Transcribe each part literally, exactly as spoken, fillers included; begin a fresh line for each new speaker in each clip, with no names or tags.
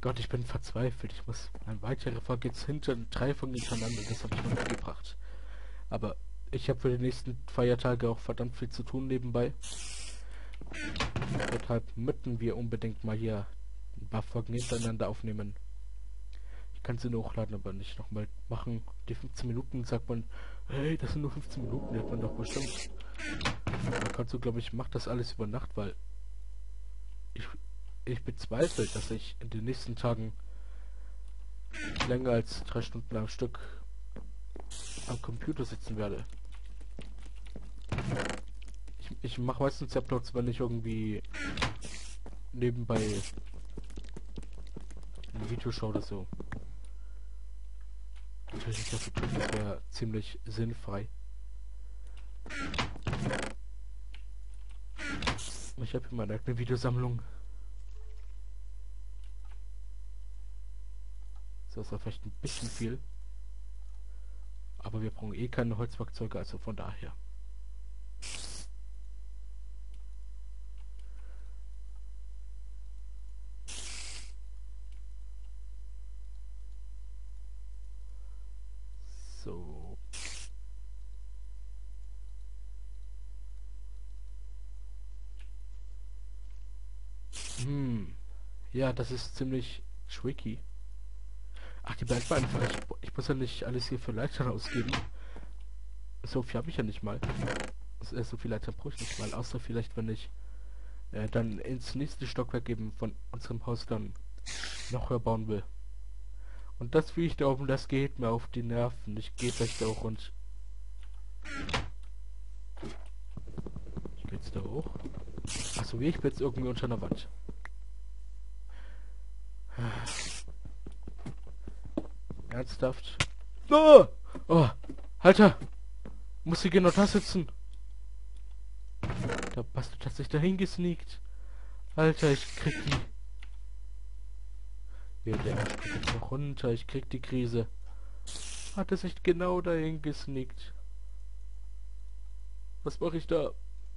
Gott, ich bin verzweifelt. Ich muss ein weiterer Folge jetzt hinter drei Folgen hintereinander. Das habe ich noch nicht gebracht. Aber ich habe für die nächsten Feiertage auch verdammt viel zu tun nebenbei. Deshalb müssen wir unbedingt mal hier ein paar Folgen hintereinander aufnehmen. Ich kann sie nur hochladen, aber nicht nochmal machen. Die fünfzehn Minuten sagt man, hey, das sind nur fünfzehn Minuten, die hat man doch bestimmt. Man kann so, glaube ich, macht das alles über Nacht, weil ich, ich bezweifle, dass ich in den nächsten Tagen länger als drei Stunden am Stück am Computer sitzen werde. Ich, ich mache meistens Uploads, wenn ich irgendwie nebenbei ein Video schaue oder so. Natürlich nicht, das das wäre ziemlich sinnfrei. Ich habe hier meine eigene Videosammlung. So ist ja vielleicht ein bisschen viel. Aber wir brauchen eh keine Holzwerkzeuge, also von daher. So. Hm. Ja, das ist ziemlich tricky. Ach, die bleibt einfach. Ich, ich muss ja nicht alles hier für Leitern ausgeben. So viel habe ich ja nicht mal. So, so viel Leitern brauche ich nicht mal. Außer vielleicht, wenn ich äh, dann ins nächste Stockwerk geben von unserem Haus dann noch höher bauen will. Und das wie ich da oben, das geht mir auf die Nerven. Ich gehe gleich da hoch und... Ich gehe jetzt da hoch. Achso, wie ich bin jetzt irgendwie unter einer Wand. Ernsthaft? Oh! Oh! Alter! Muss hier genau da sitzen? Der Bastard hat sich dahin gesneakt. Alter, ich krieg die... Ja, der Arsch kommt jetzt noch runter. Ich krieg die Krise. Hat er sich genau dahin gesneakt. Was mache ich da?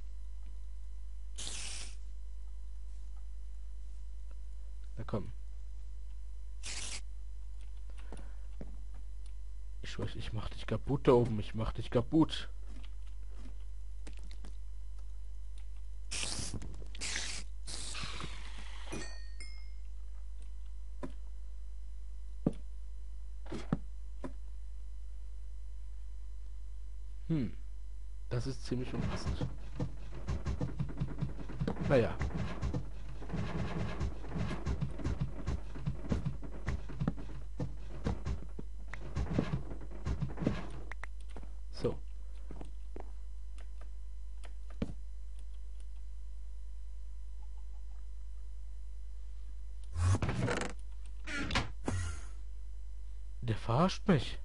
Na komm. Ich schwör, ich mach dich kaputt da oben. Ich mach dich kaputt. Hm. Das ist ziemlich unpassend. Naja. So. Der verarscht mich.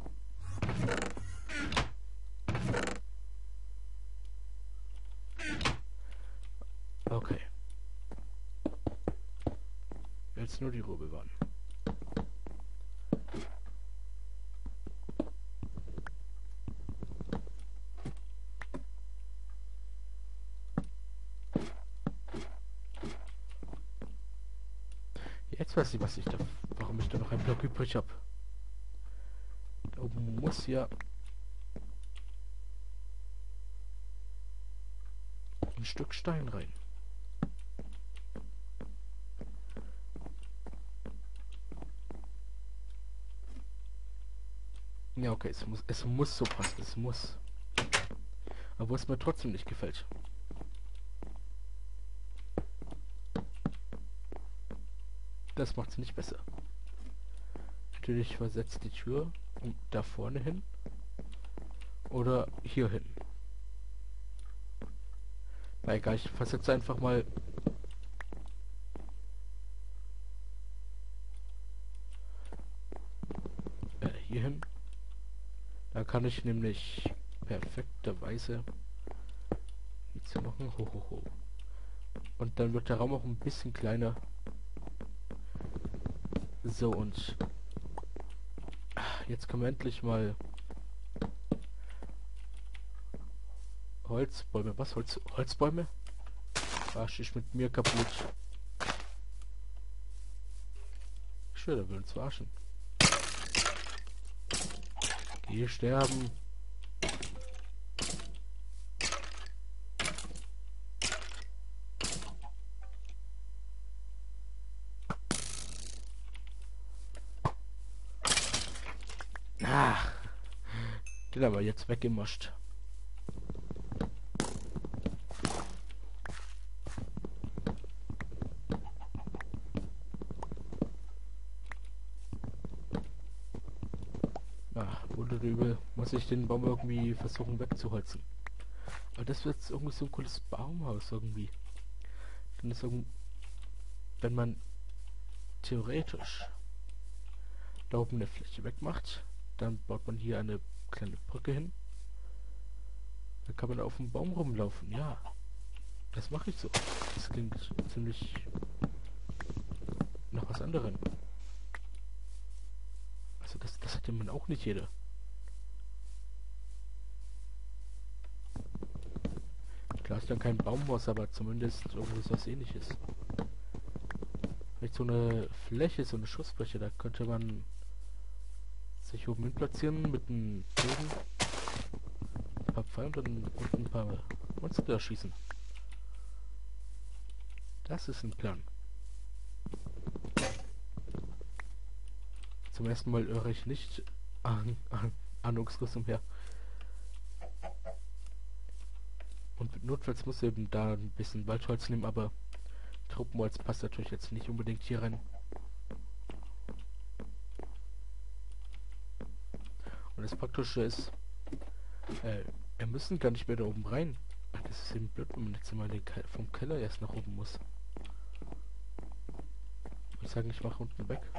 Okay. Jetzt nur die Ruhe bewahren. Jetzt weiß ich, was ich da, warum ich da noch ein Block übrig habe. Da oben muss ja ein Stück Stein rein. Ja, okay, es muss, es muss so passen, es muss. Aber wo es mir trotzdem nicht gefällt. Das macht es nicht besser. Natürlich versetzt die Tür da vorne hin. Oder hier hin. Na egal, ich versetze einfach mal... Äh, hier hin. Da kann ich nämlich perfekterweise nichts machen. Ho, ho, ho. Und dann wird der Raum auch ein bisschen kleiner. So, und jetzt können wir endlich mal Holzbäume. Was? Holz, Holzbäume? Arsch ich mit mir kaputt. Schön, der will uns verarschen. Geh sterben. Ah, den aber jetzt weggemascht. Ah, oder übel muss ich den Baum irgendwie versuchen wegzuholzen. Aber das wird jetzt irgendwie so ein cooles Baumhaus irgendwie. Dann ist irgendwie, wenn man theoretisch da oben eine Fläche wegmacht, dann baut man hier eine kleine Brücke hin. Dann kann man auf dem Baum rumlaufen. Ja, das mache ich so. Das klingt ziemlich nach was anderem. Also das, das hat ja man auch nicht jeder. Klar ist dann kein Baumhaus, aber zumindest irgendwas was ähnliches. Vielleicht so eine Fläche, so eine Schussfläche, da könnte man sich oben hin platzieren mit einem Bogen, ein paar Pfeile und dann unten ein paar Monster erschießen. Das ist ein Plan. Zum ersten Mal irre ich nicht an, an Ahnungsriss umher. Und notfalls muss eben da ein bisschen Waldholz nehmen, aber Truppenholz passt natürlich jetzt nicht unbedingt hier rein. Und das Praktische ist, äh, wir müssen gar nicht mehr da oben rein. Das ist eben blöd, wenn man jetzt mal den Ke vom Keller erst nach oben muss. Ich sage, ich mache unten weg.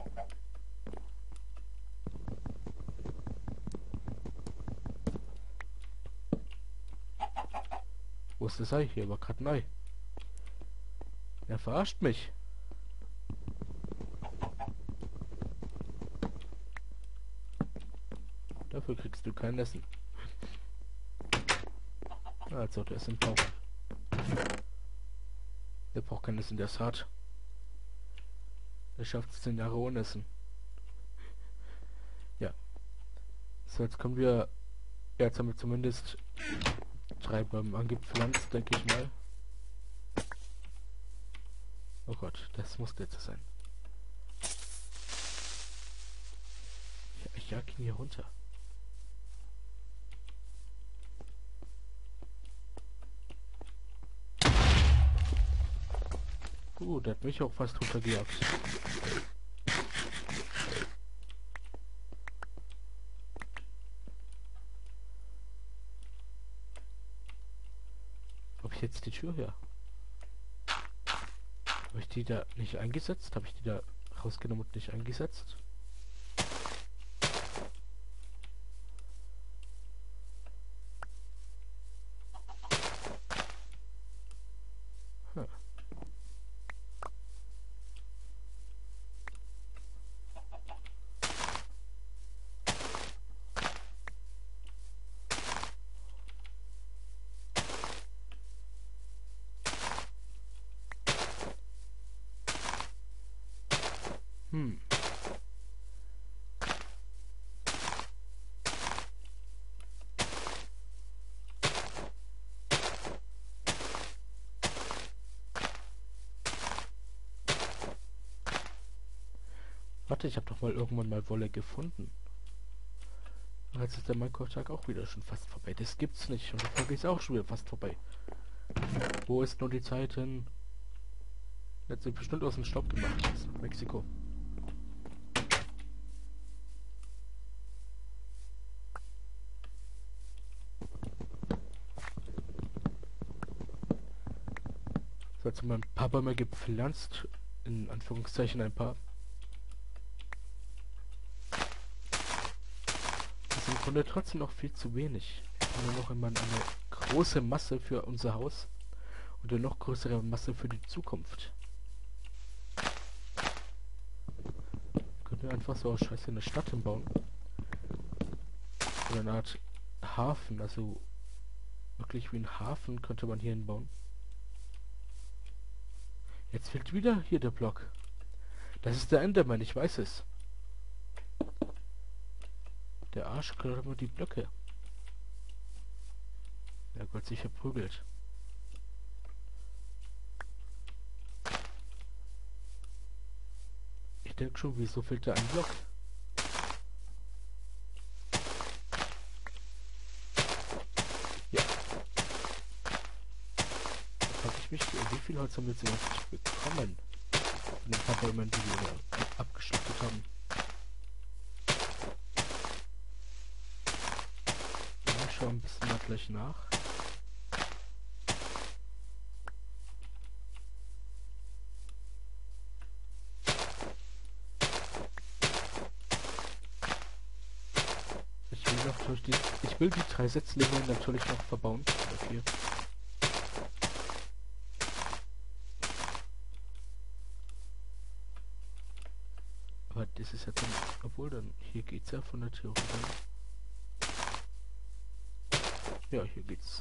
Wo ist das Ei? Hier war gerade ein Ei. Er verarscht mich. Dafür kriegst du kein Essen. Also, der ist im Bauch. Der braucht kein Essen, der ist hart. Der schafft es zehn Jahre ohne Essen. Ja. So, jetzt kommen wir... Ja, jetzt haben wir zumindest drei Bäume angepflanzt, denke ich mal. Oh Gott, das muss jetzt sein. Ich, ich jag ihn hier runter. Gut, der hat mich auch fast runtergejagt. Habe ich jetzt die Tür her? Habe ich die da nicht eingesetzt? Habe ich die da rausgenommen und nicht eingesetzt? Hm. Hm. Warte, ich habe doch mal irgendwann mal Wolle gefunden. Und jetzt ist der Minecraft-Tag auch wieder schon fast vorbei. Das gibt's nicht. Und die Folge ist auch schon wieder fast vorbei. Wo ist nur die Zeit hin? Jetzt sind bestimmt aus dem Staub gemacht. Das ist Mexiko. So, jetzt haben wir ein paar Bäume gepflanzt. In Anführungszeichen ein paar. Das ist im Grunde trotzdem noch viel zu wenig. Wir haben nur noch immer eine große Masse für unser Haus. Und eine noch größere Masse für die Zukunft. Können wir einfach so aus Scheiße eine Stadt hinbauen. Oder eine Art Hafen, also wirklich wie ein Hafen könnte man hier hinbauen. Jetzt fehlt wieder hier der Block. Das ist der Enderman, ich weiß es. Der Arsch klaut immer die Blöcke. Er wird sich verprügelt. Ich denke schon, wieso fehlt da ein Block? Ja. Da frage ich mich, wie viel Holz haben wir jetzt überhaupt bekommen? Von den paar Bäumen, die wir abgeschlachtet haben. Ja, schauen ein bisschen mal gleich nach. Ich will noch durch die, ich will die drei Setzlinge natürlich noch verbauen. Oder vier. Aber das ist ja dann, obwohl dann, hier geht's ja von der Theorie dann. Ja, hier geht's.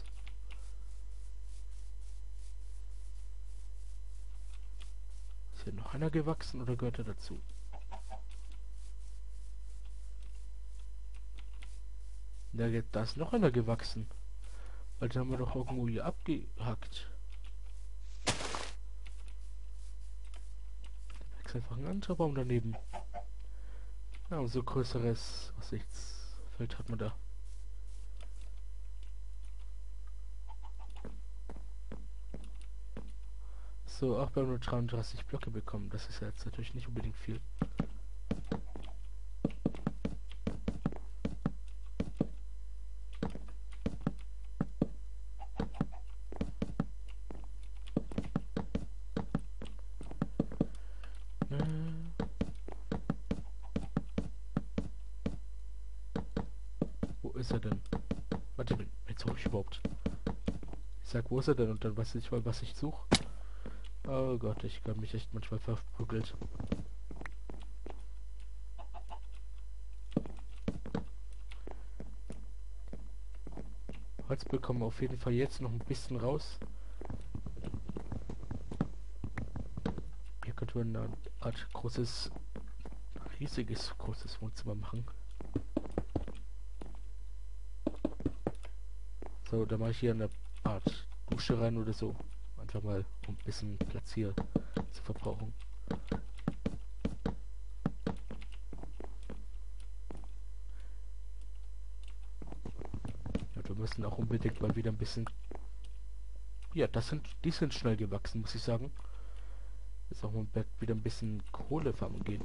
Ist hier noch einer gewachsen oder gehört er dazu? Da, da ist noch einer gewachsen. Weil den haben wir doch irgendwo hier abgehackt. Da wächst einfach ein anderer Baum daneben. Ja, umso größeres Aussichtsfeld hat man da. So, auch bei nur dreiunddreißig Blöcke bekommen. Das ist ja jetzt natürlich nicht unbedingt viel. Wo ist er denn? Warte, jetzt suche ich überhaupt. Ich sag, wo ist er denn? Und dann weiß ich mal, was ich suche. Oh Gott, ich kann mich echt manchmal verprügelt. Holz bekommen wir auf jeden Fall jetzt noch ein bisschen raus. Hier könnte man eine Art großes, riesiges, großes Wohnzimmer machen. So, da mache ich hier eine Art Dusche rein oder so. Einfach mal, um ein bisschen Platz hier zu verbrauchen. Ja, wir müssen auch unbedingt mal wieder ein bisschen... Ja, das sind, die sind schnell gewachsen, muss ich sagen. Jetzt auch mal wieder ein bisschen Kohle farmen gehen.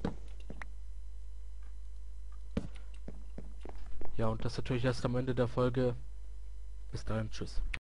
Ja, und das natürlich erst am Ende der Folge. Bis dahin, tschüss.